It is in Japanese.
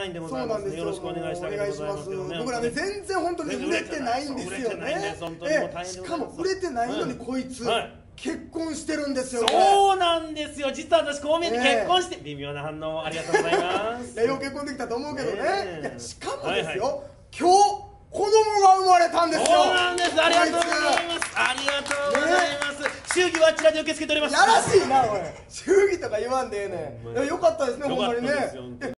インでございますのでよろしくお願いしたいと思いますけどね。 僕らね全然本当に売れてないんですよね。しかも売れてないのにこいつ結婚してるんですよね。 そうなんですよ。実は私こう見えて結婚して微妙な反応ありがとうございます。 よう結婚できたと思うけどね。いやしかもですよ、今日子供が生まれたんですよ。 そうなんです。ありがとうございます。ありがとうございます。祝儀はあちらで受け付けております。 やらしいなおい。祝儀とか言わんでええねん。よかったですねほんまにね。